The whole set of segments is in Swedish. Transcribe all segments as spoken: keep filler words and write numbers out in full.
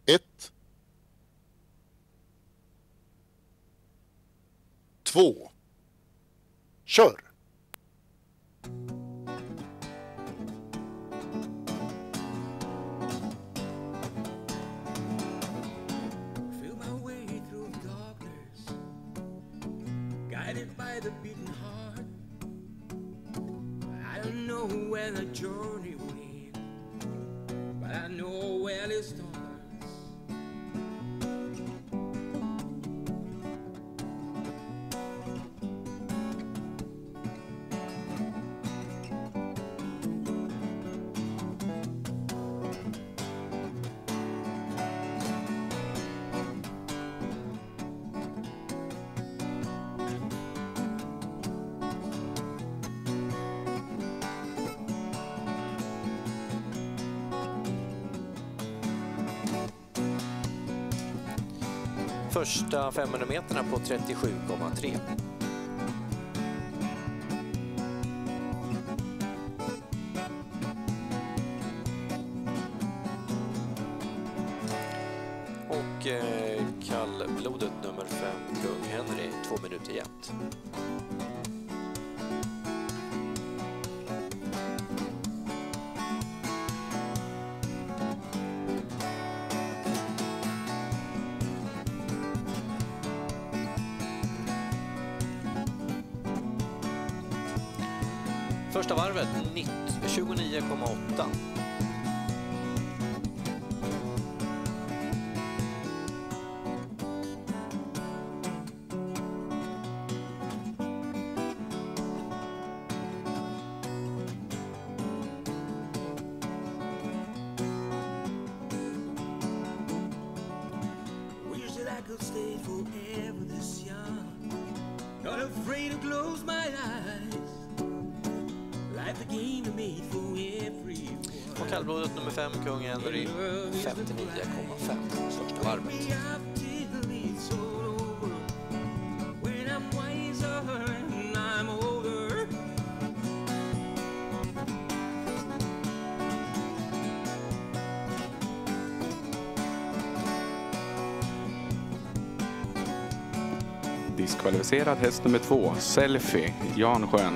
ett, två, kör! Guided by the beating heart, I don't know where the journey will end, but I know where it starts. Första femhundra meterna på trettiosju komma tre. Och eh, kallblodet nummer fem, Kung Henry, två minuter jämnt. Första varvet tjugonio komma åtta. Wish that I could stay forever this young, not afraid to close my eyes. Och kallblodet nummer fem, Kung Henry, femtionio komma fem, första varvet. Diskvalificerad häst nummer två, Selfie, Jan Schön.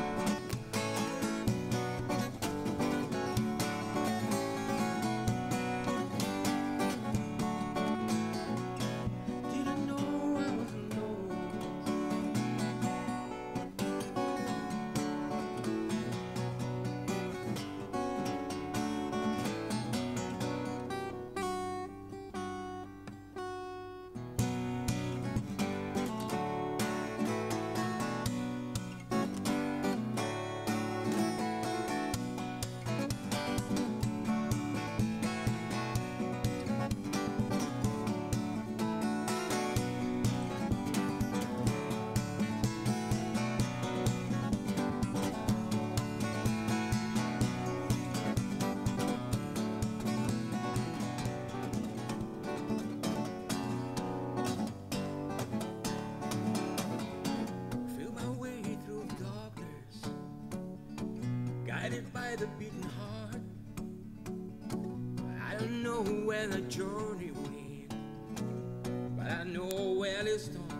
Guided by the beating heart, I don't know where the journey will end, but I know where it starts.